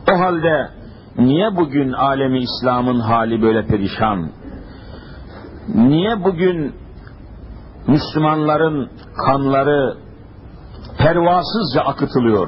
O halde niye bugün alemi İslam'ın hali böyle perişan? Niye bugün Müslümanların kanları pervasızca akıtılıyor?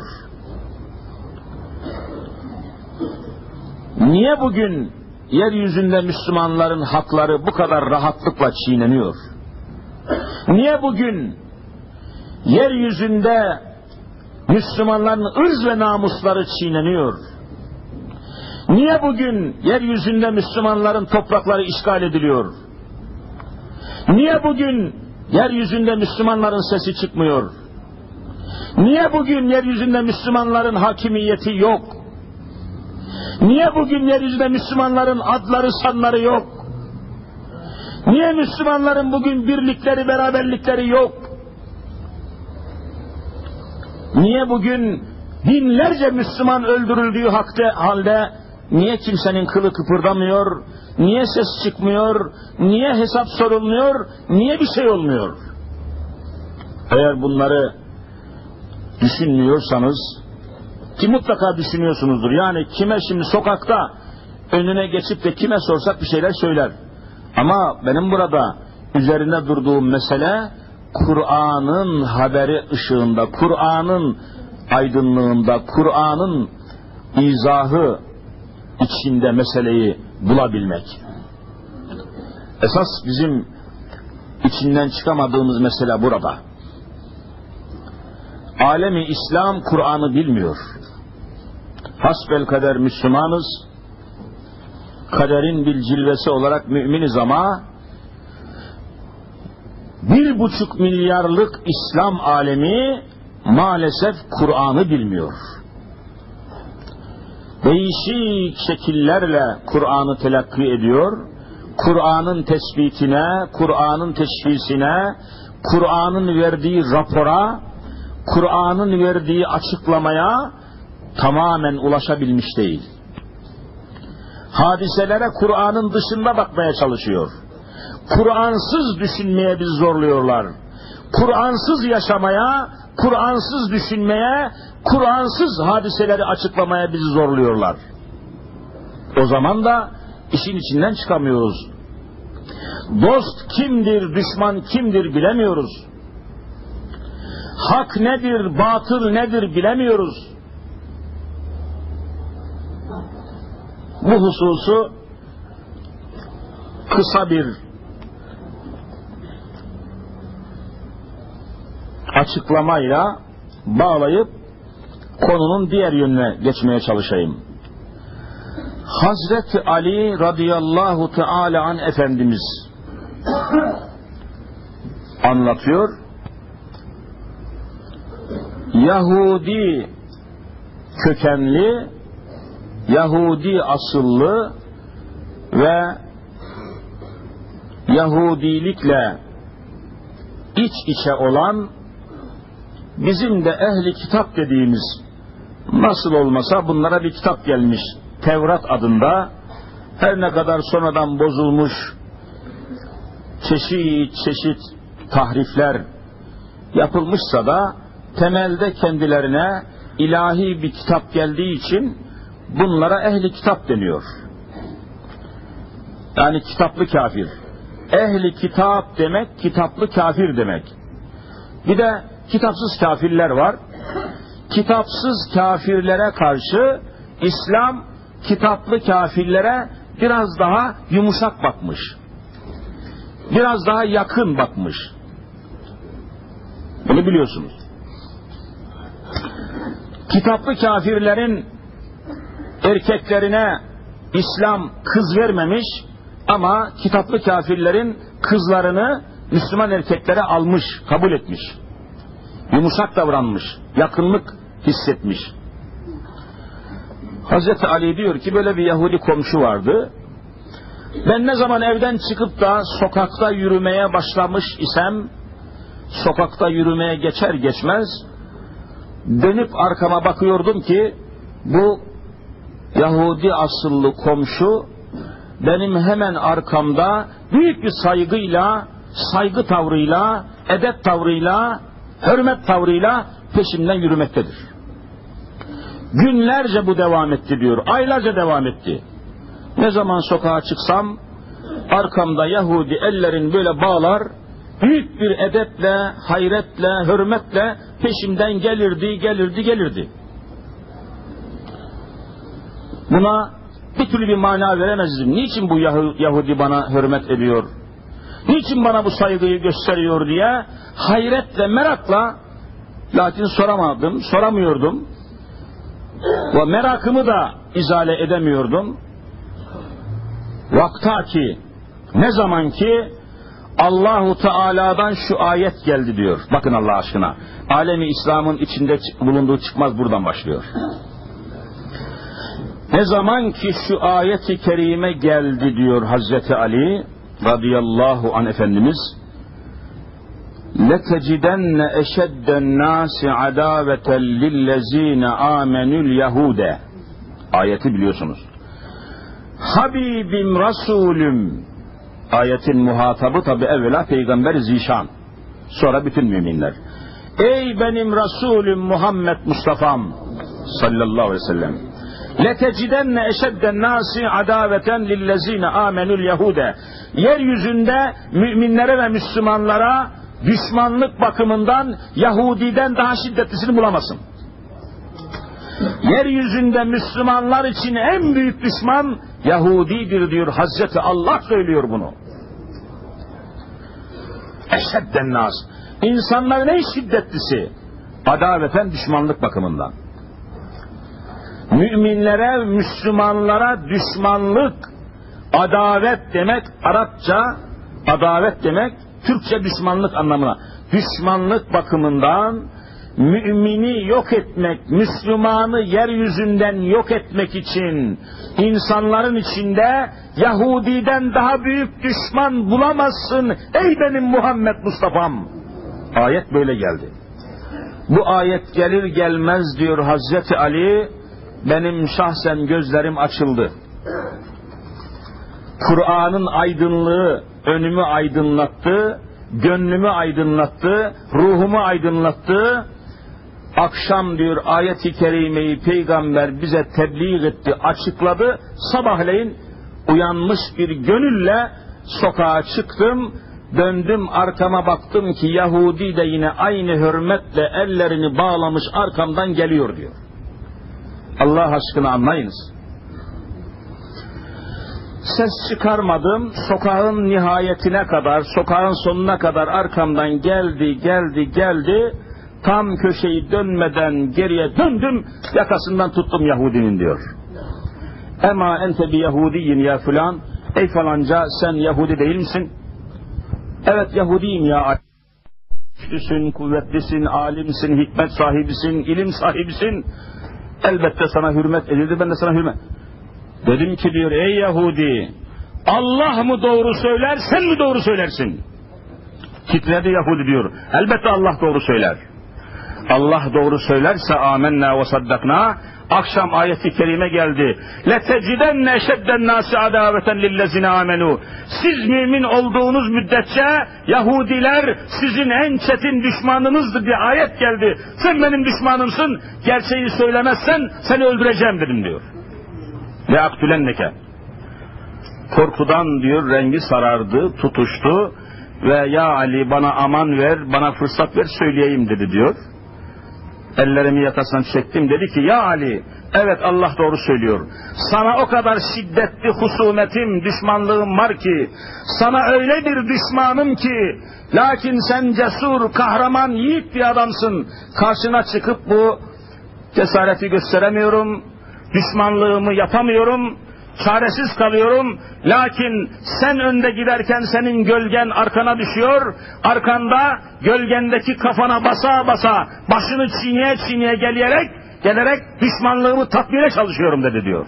Niye bugün yeryüzünde Müslümanların hakları bu kadar rahatlıkla çiğneniyor? Niye bugün yeryüzünde Müslümanların ırz ve namusları çiğneniyor? Niye bugün yeryüzünde Müslümanların toprakları işgal ediliyor? Niye bugün yeryüzünde Müslümanların sesi çıkmıyor? Niye bugün yeryüzünde Müslümanların hakimiyeti yok? Niye bugün yeryüzünde Müslümanların adları sanları yok? Niye Müslümanların bugün birlikleri, beraberlikleri yok? Niye bugün binlerce Müslüman öldürüldüğü halde niye kimsenin kılı kıpırdamıyor? Niye ses çıkmıyor? Niye hesap sorulmuyor? Niye bir şey olmuyor? Eğer bunları düşünmüyorsanız, ki mutlaka düşünüyorsunuzdur. Yani kime şimdi sokakta önüne geçip de kime sorsak bir şeyler söyler. Ama benim burada üzerinde durduğum mesele Kur'an'ın haberi ışığında, Kur'an'ın aydınlığında, Kur'an'ın izahı içinde meseleyi bulabilmek. Esas bizim içinden çıkamadığımız mesele burada. Alemi İslam Kur'an'ı bilmiyor. Hasbelkader Müslümanız, kaderin bir cilvesi olarak müminiz ama 1,5 milyarlık İslam alemi maalesef Kur'an'ı bilmiyor. Değişik şekillerle Kur'an'ı telakki ediyor. Kur'an'ın tespitine, Kur'an'ın teşhisine, Kur'an'ın verdiği rapora, Kur'an'ın verdiği açıklamaya tamamen ulaşabilmiş değil. Hadiselere Kur'an'ın dışında bakmaya çalışıyor. Kur'ansız düşünmeye bizi zorluyorlar. Kur'ansız yaşamaya, Kur'ansız düşünmeye, Kur'ansız hadiseleri açıklamaya bizi zorluyorlar. O zaman da işin içinden çıkamıyoruz. Dost kimdir, düşman kimdir bilemiyoruz. Hak nedir, batıl nedir bilemiyoruz. Bu hususu kısa bir açıklamayla bağlayıp konunun diğer yönüne geçmeye çalışayım. Hazreti Ali radıyallahu teala an Efendimiz anlatıyor. Yahudi kökenli, Yahudi asıllı ve Yahudilikle iç içe olan bizim de ehli kitap dediğimiz, nasıl olmasa bunlara bir kitap gelmiş, Tevrat adında, her ne kadar sonradan bozulmuş, çeşit çeşit tahrifler yapılmışsa da temelde kendilerine ilahi bir kitap geldiği için bunlara ehli kitap deniyor. Yani kitaplı kafir. Ehli kitap demek, kitaplı kafir demek. Bir de kitapsız kafirler var. Kitapsız kafirlere karşı İslam kitaplı kafirlere biraz daha yumuşak bakmış. Biraz daha yakın bakmış. Bunu biliyorsunuz. Kitaplı kafirlerin erkeklerine İslam kız vermemiş ama kitaplı kafirlerin kızlarını Müslüman erkeklere almış, kabul etmiş. Yumuşak davranmış, yakınlık hissetmiş. Hazreti Ali diyor ki böyle bir Yahudi komşu vardı. Ben ne zaman evden çıkıp da sokakta yürümeye başlamış isem, sokakta yürümeye geçer geçmez dönüp arkama bakıyordum ki bu Yahudi asıllı komşu benim hemen arkamda büyük bir saygıyla, saygı tavrıyla, edep tavrıyla, hürmet tavrıyla peşimden yürümektedir. Günlerce bu devam etti diyor. Aylarca devam etti. Ne zaman sokağa çıksam arkamda Yahudi ellerin böyle bağlar, büyük bir edeple, hayretle, hürmetle peşimden gelirdi. Buna bir türlü bir mana veremezdim. Niçin bu Yahudi bana hürmet ediyor? Niçin bana bu saygıyı gösteriyor diye hayretle, merakla, lakin soramıyordum. Ve merakımı da izale edemiyordum. Vaktaki, ne zaman ki Allahu Teala'dan şu ayet geldi diyor. Bakın Allah aşkına. Alemi İslam'ın içinde bulunduğu çıkmaz buradan başlıyor. Ne zaman ki şu ayeti kerime geldi diyor Hazreti Ali radıyallahu anh Efendimiz, لَتَجِدَنَّ اَشَدَّ النَّاسِ عَدَاوَةً لِلَّذ۪ينَ آمَنُوا الْيَهُودَ. Ayeti biliyorsunuz. Habibim Resulüm. Ayetin muhatabı tabi evvela Peygamber Zişan. Sonra bütün müminler. Ey benim Resulüm Muhammed Mustafa'm sallallahu aleyhi ve sellem. لَتَجِدَنَّ اَشَدَّ النَّاسِ عَدَاوَةً لِلَّذ۪ينَ آمَنُوا الْيَهُودَ. Yeryüzünde müminlere ve Müslümanlara düşmanlık bakımından Yahudiden daha şiddetlisini bulamazsın. Yeryüzünde Müslümanlar için en büyük düşman Yahudidir diyor Hazreti Allah söylüyor bunu. Eşedden nas. İnsanların en şiddetlisi. Adaveten düşmanlık bakımından. Müminlere, Müslümanlara düşmanlık, adavet demek Arapça, adavet demek Türkçe düşmanlık anlamına. Düşmanlık bakımından mümini yok etmek, Müslümanı yeryüzünden yok etmek için insanların içinde Yahudiden daha büyük düşman bulamazsın ey benim Muhammed Mustafa'm. Ayet böyle geldi. Bu ayet gelir gelmez diyor Hazreti Ali, benim şahsen gözlerim açıldı. Kur'an'ın aydınlığı önümü aydınlattı, gönlümü aydınlattı, ruhumu aydınlattı. Akşam diyor ayet-i kerimeyi peygamber bize tebliğ etti, açıkladı. Sabahleyin uyanmış bir gönülle sokağa çıktım. Döndüm arkama baktım ki Yahudi de yine aynı hürmetle ellerini bağlamış arkamdan geliyor diyor. Allah aşkına anlayınız. Ses çıkarmadım, sokağın nihayetine kadar, sokağın sonuna kadar arkamdan geldi. Tam köşeyi dönmeden geriye döndüm, yakasından tuttum Yahudinin diyor. Ema ente bi Yahudiyin ya filan, ey falanca sen Yahudi değil misin? Evet Yahudiyim ya. Güçlüsün, kuvvetlisin, alimsin, hikmet sahibisin, ilim sahibisin. Elbette sana hürmet edildi, ben de sana hürmet. Dedim ki diyor ey Yahudi, Allah mı doğru söyler, sen mi doğru söylersin? Titredi Yahudi diyor. Elbette Allah doğru söyler. Allah doğru söylerse amenna ve saddakna. Akşam ayeti kerime geldi. لَتَجِدَنَّ اَشَدَّ النَّاسِ عَدَاوَةً لِلَّذِينَ آمَنُوا. Siz mümin olduğunuz müddetçe Yahudiler sizin en çetin düşmanınızdır diye ayet geldi. Sen benim düşmanımsın, gerçeği söylemezsen seni öldüreceğim dedim diyor. لَاَقْتُلَنَّكَ. Korkudan diyor rengi sarardı, tutuştu ve ya Ali bana aman ver, bana fırsat ver söyleyeyim dedi diyor. Ellerimi yakasından çektim, dedi ki ya Ali, evet Allah doğru söylüyor. Sana o kadar şiddetli husumetim, düşmanlığım var ki, sana öyle bir düşmanım ki, lakin sen cesur, kahraman, yiğit bir adamsın. Karşına çıkıp bu cesareti gösteremiyorum, düşmanlığımı yapamıyorum, çaresiz kalıyorum. Lakin sen önde giderken senin gölgen arkana düşüyor. Arkanda gölgendeki kafana basa basa başını çiğneye gelerek düşmanlığımı tatmine çalışıyorum dedi diyor.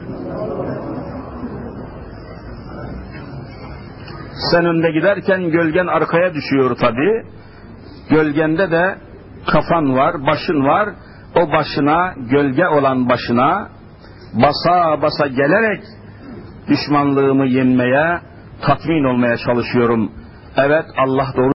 Sen önde giderken gölgen arkaya düşüyor tabi. Gölgende de kafan var, başın var. O başına, gölge olan başına basa basa gelerek düşmanlığımı yenmeye, tatmin olmaya çalışıyorum. Evet Allah doğru